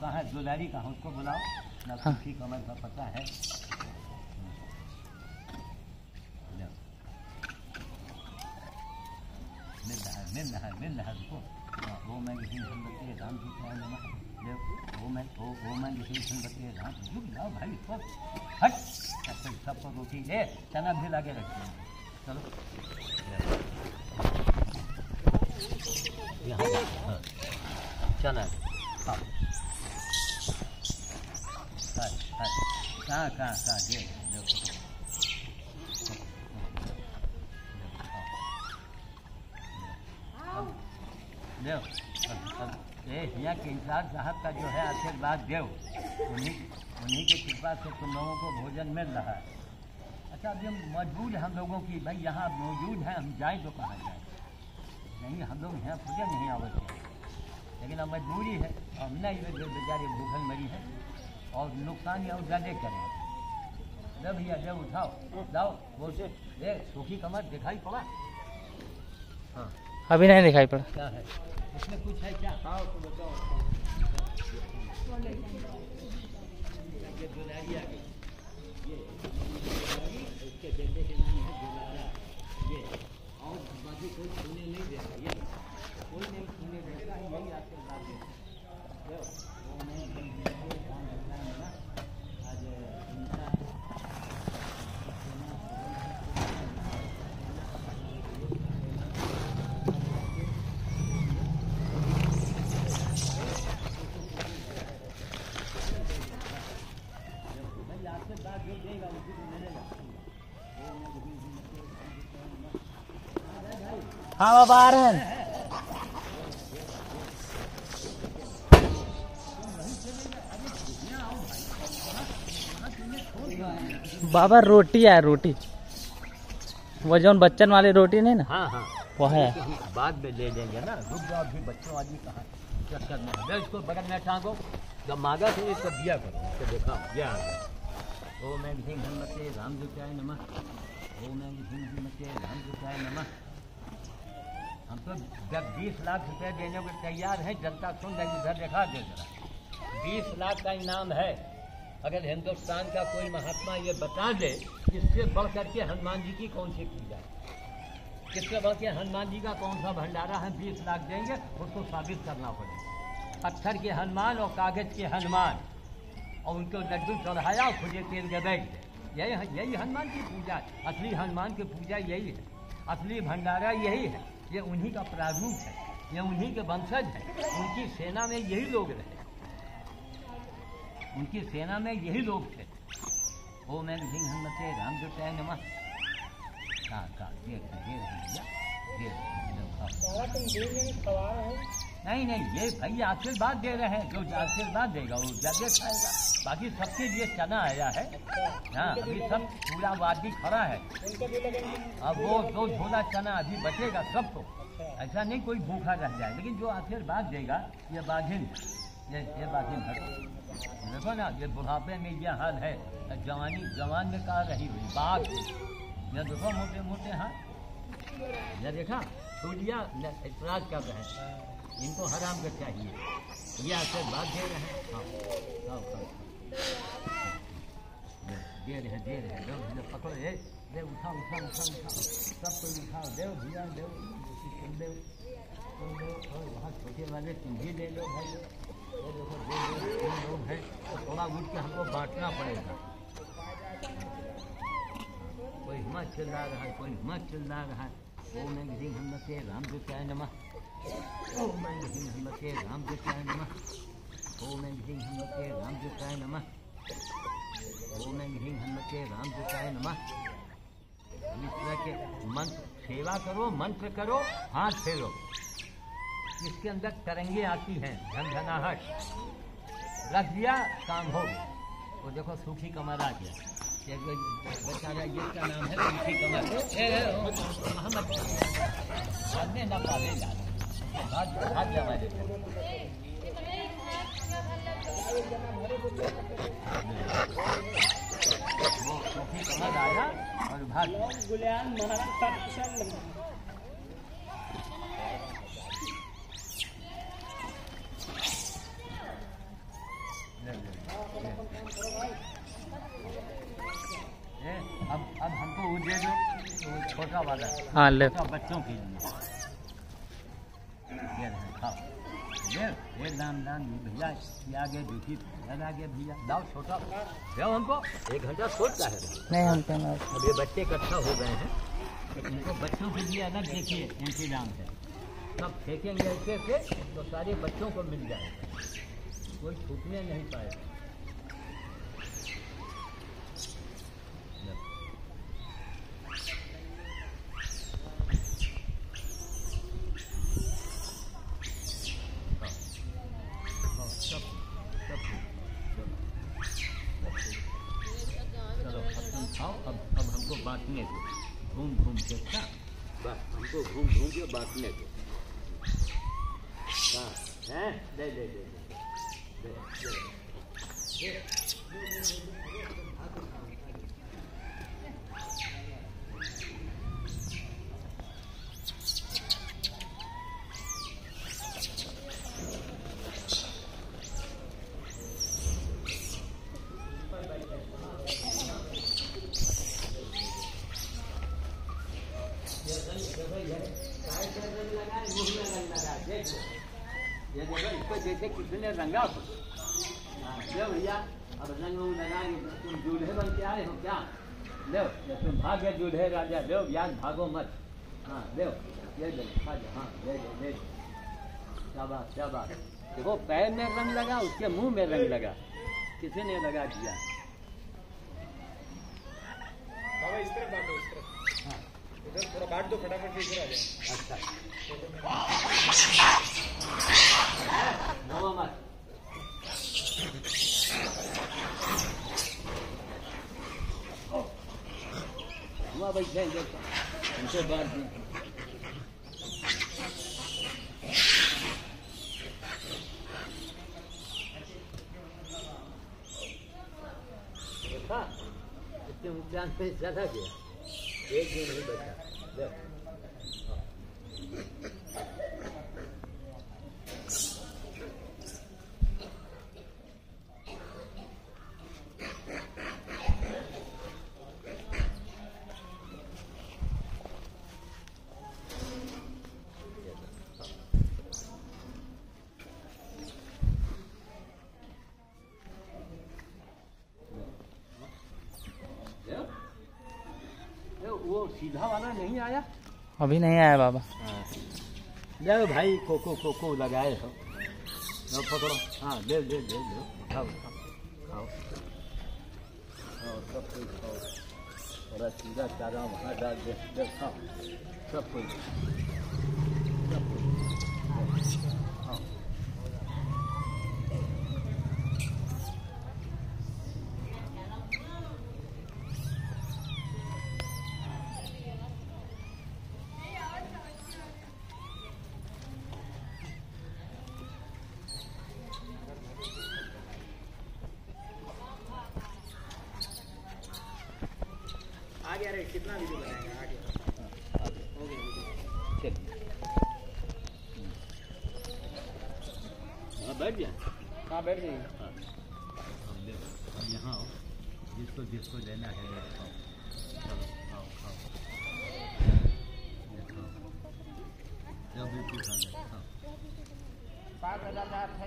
कहाँ है दुलारी कहाँ, उसको बुलाओ ना। सूखी कमर का पता है। मिल रहा रुको। वो मैं किसी संबत्ति राम जी क्या लेना वो मैं किसी संबत्ति राम रुक जाओ भाई सब हट। सबको रोटी दे, चना भी लाके रखते हैं। चलो यहाँ चना खाओ। कहाँ दे देव। यहाँ के इंचार्ज साहब का जो है आशीर्वाद देव, उन्हीं की कृपा से तुम लोगों को भोजन मिल रहा है। अच्छा अभी हम मजबूर हम लोगों की भाई यहाँ मौजूद हैं, हम जाएँ तो कहाँ जाएँ। नहीं हम लोग यहाँ पूजा नहीं आवश्यक, लेकिन अब मजबूरी है और नहीं बेचारे भूखल मरी है और नुकसान या ज़्यादा करें। ले भैया ले उठाओ जाओ वो से ले। सूखी कमर दिखाई पड़ा? हाँ अभी नहीं दिखाई पड़ा। क्या है इसमें कुछ है क्या? हाँ तो बताओ। ये दुलारी आ गई, ये इसके बेटे के नाम है दुलारा। ये और बाकी कोई छूने नहीं देगा, ये कोई नहीं छूने देगा, यही आशीर्वाद देगा। वो मैं काम करता है ना आज इनका हाँ बाबा आ रहे हैं। बाबा रोटी है, रोटी वो जो बच्चन वाली रोटी नहीं ना। हाँ वो है बाद में ले लेंगे ना। रुक जाओ अभी बच्चों आदमी कहाँ चक्कर में है। इसको बगल में टांगो, जब मांगा तो इसको दिया करो। इसको देखा क्या ओ मैं किसी हनुमते राम जुटाय नमः। ओ मैं किसी हनुमते राम जुटाय नमः। हम तो जब 20 लाख रुपए देने को तैयार हैं, जनता सुन रही इधर देखा दे जरा। 20 लाख का इनाम है। अगर हिंदुस्तान का कोई महात्मा ये बता दे इससे बढ़ करके हनुमान जी की कौन सी पूजा है, किससे बढ़ के हनुमान जी का कौन सा भंडारा है 20 लाख देंगे, उसको साबित करना पड़ेगा। पत्थर के हनुमान और कागज के हनुमान और उनको लड्डू चढ़ाया और खुदे तेल के बैठ गए। यही हनुमान की पूजा है। असली हनुमान की पूजा यही है, असली भंडारा यही है। ये उन्हीं का प्रारूप है, ये उन्हीं के वंशज है। उनकी सेना में यही लोग रहे, उनकी सेना में यही लोग थे। ओ मैं सिंह हनुमते राम जुटाय नमः। नहीं ये भाई आशीर्वाद दे रहे हैं। जो आशीर्वाद देगा वो ज्यादा खाएगा। बाकी सबके लिए चना आया है। हाँ अभी सब पूरा वादी खड़ा है। अब वो 2 झोला चना अभी बचेगा सबको। ऐसा नहीं कोई भूखा रह जाए, लेकिन जो आशीर्वाद देगा ये बाघिन, ये बाघिन देखो ना, ये बुढ़ापे में ये हाल है। जवान में कहा रही हुई बाघ। ये देखो मोटे मोटे हाथ, ये देखा सूर्या इतराज कर रहे हैं। इनको हराम कर चाहिए, ये आशीर्वाद दे रहे हैं। दे रहे पकड़ो ये दे, उठाओ सब कोई उठाओ। देव भैया देव और वहाँ छोटे वाले तुम भी ले लो भाई। देखो 2 लोग हैं तो थोड़ा उठ के हमको बांटना पड़ेगा। कोई हिम्मत चिल्ला रहा है, कोई हिम्मत चिल्ला रहा है। ओ मैं किसी हनुमते राम जुटाय नमः। ओ मैं किसी हनुमते राम जुटाय नमः। ओ मैं किसी हनुमते राम जुटाय नमः। ओ मैं किसी हनुमते राम जुटाय नमः। इस तरह के मंत्र सेवा करो, मंत्र करो, हाथ फेरो। इसके अंदर तरंगे आती हैं, झनझनाहट। रख दिया काम हो गया। वो देखो सूखी कमर आ गया। बेचारा ये क्या नाम है सूखी कमर। मोहम्मद ना पालेगा हाथ जमा देते। वो सूखी कमर आया और भाग गुलियान महाराज। अब हमको वो दे दो, वो छोटा वाला। हाँ ले। छोटा बच्चों के लिए ये रहे, खाओ। ये दाम भैया, ये आगे दूसरी आगे भैया दाओ छोटा दो हमको। 1 घंटा सोचता है नहीं हम कहना। अब ये बच्चे इकट्ठा हो गए हैं, इनको बच्चों के लिए अलग देखिए इंतजाम है। सब फेंकेंगे ऐसे से तो सारे बच्चों को मिल जाएगा, कोई छूटने नहीं पाएगा। अब हमको बांटने दो, घूम घूम के था बस, हमको घूम घूम के बांटने दो। हाँ हैं, दे दे दे दे ये देखो, इसको जैसे किसी ने रंगा हो। लो भैया, अब रंग लगाएंगे। तुम दूल्हे बन के आए हो क्या? लो, तुम भाग्य दूल्हे राजा, लो याद भागो मत। हाँ लो, ले लो, हाँ ले लो ले लो। शाबाश शाबाश। देखो पैर में रंग लगा, उसके मुंह में रंग लगा, किसी ने लगा दिया। इस तरफ बांटो, इस तरफ। हाँ इधर थोड़ा बांट दो फटाफट, इधर आ जाए। अच्छा नवा मत। हुआ बैठे उनसे बात नहीं। देखा इतने नुकसान पे ज्यादा गया, एक दिन नहीं बचा। वो सीधा वाला नहीं आया अभी नहीं आया बाबा। ले भाई, कोको लगाए हो, लो पकड़ो। हाँ ले ले ले लो, खाओ खाओ खाओ सब कुछ खाओ। थोड़ा सीधा चारा वहाँ डाल दे, खाओ सब कुछ खाओ। आगे अरे कितना वीडियो बनाएंगे आगे? हो गया चलिए, हाँ बैठ जाए। हाँ बैठ जाइए। हाँ अब यहाँ आओ, जिसको जिसको लेना है खाओ, चलो खाओ खाओ, जब भी कुछ आ जाए खाओ। 5,000 है।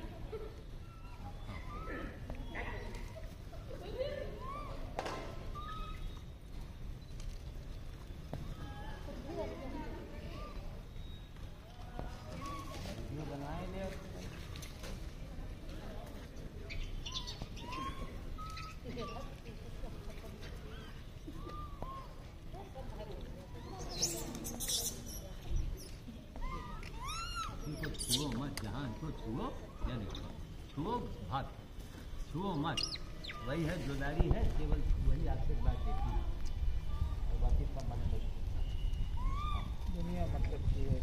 छुओ मत, जहाँ इनको छुओ या देखो, छुओ भात, छुओ मत, वही है जोदारी है, केवल वही आपसे बात देती है और बाकी सब मतलब दुनिया मतलब की है।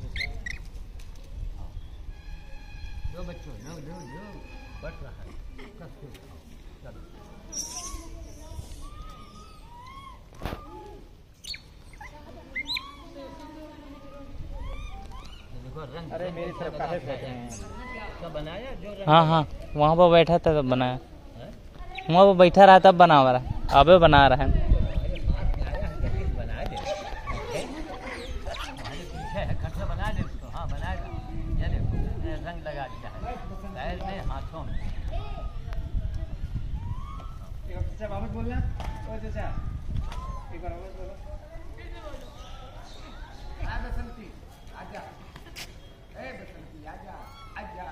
जो बच्चों जो जो जो बढ़ रहा है सब कुछ खाओ, चलो। अरे मेरी तरफ काहे फेंक रहे हैं? क्या बनाया जो हाँ हाँ वहाँ पर बैठा था तब बनाया। है? वहाँ वो बैठा रहा तब बना रहा है, अबे बना रहा है। बना दे, खर्चा बना दे उसको। हाँ बनाएगा, ये देखो रंग लगा दिया है पैर में, हाथों में। चाचा वापस बोलना, ओ चाचा एक बार वापस बोलो। आ बसंती आजा, ए बसंती आजा आजा।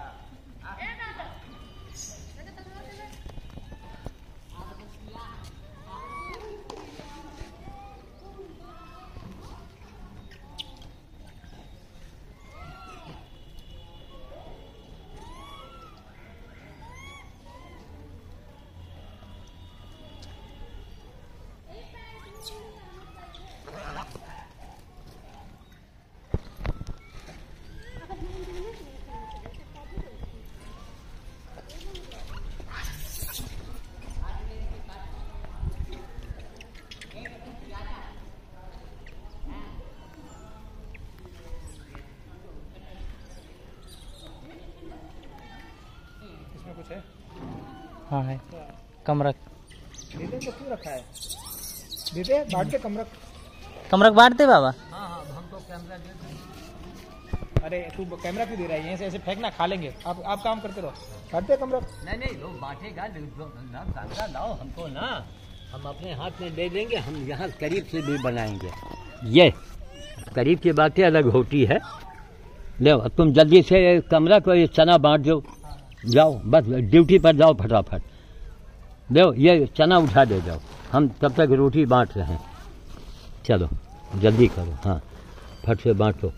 इसमें कुछ है? हाँ है, कमरक। दीदे को क्यों रखा है? दीदे बांट के कमरक। कमरक बांटते बाबा? हाँ हाँ हमको कैमरा दे दो। अरे तू कैमरा क्यों दे रहा है? यहीं से ऐसे फेंकना, खा लेंगे। आप काम करते रहो, बांटते कमरक। नहीं लोग बांटेगा ना, कैमरा लाओ हमको ना, हम अपने हाथ में दे देंगे। हम यहाँ करीब से भी बनाएंगे। ये करीब की बातें अलग होती है। ले तुम जल्दी से कमरा को ये चना बांट दो, जाओ बस ड्यूटी पर जाओ फटाफट। दो ये चना उठा दे जाओ, हम तब तक रोटी बांट रहे हैं। चलो जल्दी करो, हाँ फट से बांटो।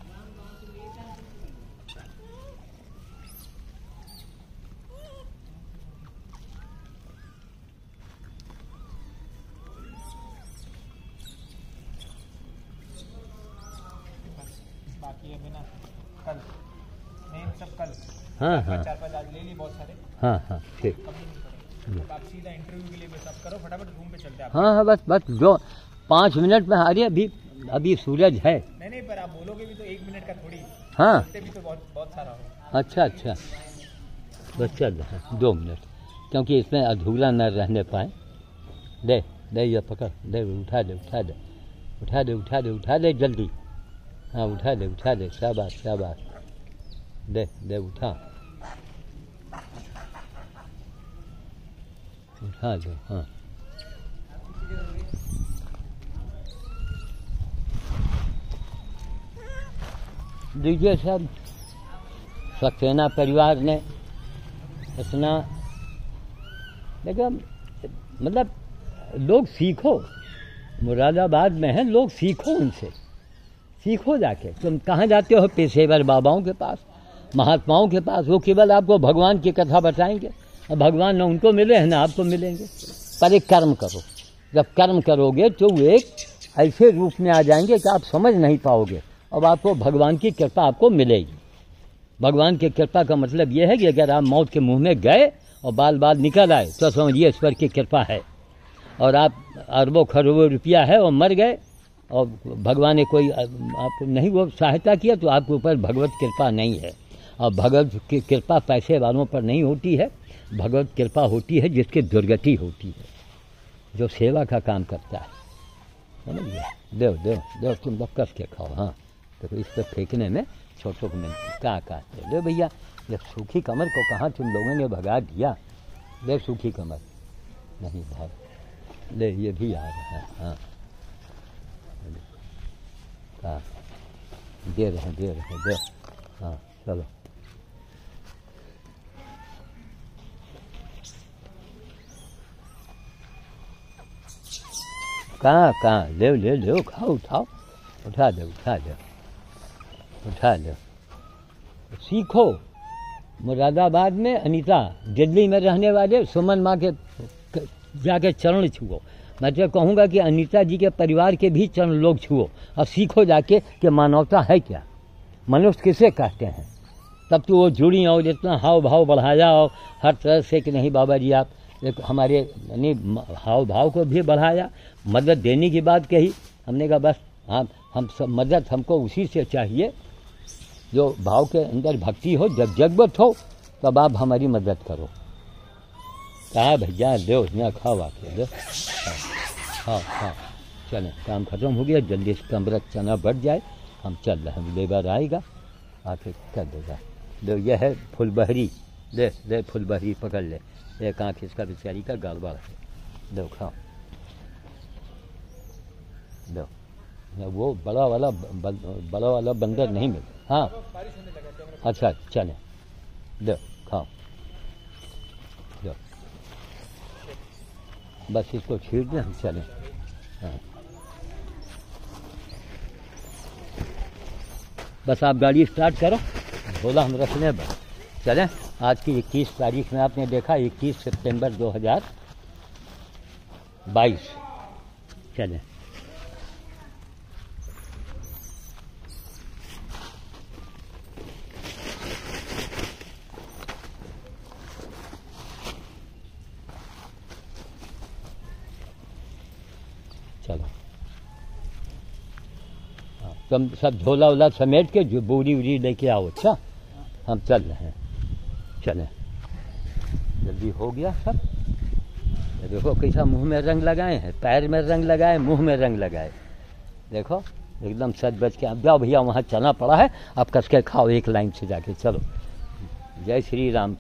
बाकी है बिना कल मेन सब कल। हाँ हाँ 4-5 आज ले ली बहुत सारे, हाँ हाँ ठीक। कम नहीं पड़ेगा। आप सीधा इंटरव्यू के लिए बस आप करो फटाफट, रूम पे चलते हैं। हाँ हाँ बस जो 5 मिनट में आ रही है। अभी सूरज है। नहीं पर आप बोलोगे भी तो 1 मिनट का थोड़ी, हाँ बोलते भी तो बहुत सारा हो। अच्छा बस चल रहा है 2 मिनट, क्योंकि इसमें अधूरा न रहने पाए। दे ये पकड़, दे उठा दे जल्दी। हाँ उठा दे, शाबाश दे उठा दो। हाँ दीजिए सब। सक्सेना परिवार ने इतना देखो, मतलब लोग सीखो, मुरादाबाद में है, लोग सीखो उनसे, सीखो जाके। तुम कहाँ जाते हो? पेशेवर बाबाओं के पास, महात्माओं के पास। वो केवल आपको भगवान की कथा बताएंगे, और भगवान न उनको मिले हैं ना आपको मिलेंगे। पर एक कर्म करो, जब कर्म करोगे तो वो एक ऐसे रूप में आ जाएंगे कि आप समझ नहीं पाओगे, अब आपको भगवान की कृपा आपको मिलेगी। भगवान की कृपा का मतलब ये है कि अगर आप मौत के मुंह में गए और बाल बाल निकल आए तो समझिए ईश्वर की कृपा है। और आप अरबों खरबों रुपया है और मर गए और भगवान ने कोई आप नहीं वो सहायता किया, तो आपके ऊपर भगवत कृपा नहीं है। और भगवत की कृपा पैसे वालों पर नहीं होती है, भगवत कृपा होती है जिसकी दुर्गति होती है, जो सेवा का काम करता है। समझिए? दो तुम लोग कस के खाओ। हाँ देखो इस पर फेंकने में छोटों को क्या कहते। ले भैया, जब सूखी कमर को कहाँ तुम लोगों ने भगा दिया। ले सूखी कमर नहीं भाग, ले ये भी आ रहा है। हाँ हाँ दे रहे हाँ चलो। कहाँ ले खाओ, उठा दो। सीखो। मुरादाबाद में अनीता, दिल्ली में रहने वाले सुमन माँ के जाके चरण छुओ। मैं तो कहूँगा कि अनीता जी के परिवार के भी चरण लोग छुओ और सीखो जाके कि मानवता है क्या, मनुष्य किसे कहते हैं। तब तो वो जुड़ी हो, जितना हाव भाव बढ़ाया हो हर तरह से कि नहीं बाबा जी आप एक हमारे यानी हाव भाव को भी बढ़ाया, मदद देने की बात कही। हमने कहा बस हम सब मदद हमको उसी से चाहिए जो भाव के अंदर भक्ति हो। जब जगत हो तब आप हमारी मदद करो। कहा भैया दो यहाँ खाओ आके दो हाँ हाँ चलें काम खत्म हो गया जल्दी से कमरा चना बढ़ जाए हम चल रहे हैं लेबर आएगा आके कर देगा। दो यह है फुलबहरी ले ले फुलबहरी पकड़ ले एक आँख इसका बेचारी का गड़बड़ है दो खाओ दो वो बड़ा वाला बंदर नहीं मिलता हाँ अच्छा चलें दो खाओ दो बस इसको छीड़ दें हम चलें हाँ बस आप गाड़ी स्टार्ट करो बोला हम रख लें बस चलें। आज की 21 तारीख में आपने देखा 21 सितंबर 2022 चलें। चलो तुम सब झोला वोला समेट के जो बोरी वूरी लेके आओ अच्छा हम चल रहे हैं चलें जल्दी हो गया सब। देखो कैसा मुंह में रंग लगाए हैं पैर में रंग लगाए मुंह में रंग लगाए देखो एकदम सच बच के अब जाओ भैया वहाँ चना पड़ा है आप कस के खाओ एक लाइन से जाके चलो। जय श्री राम।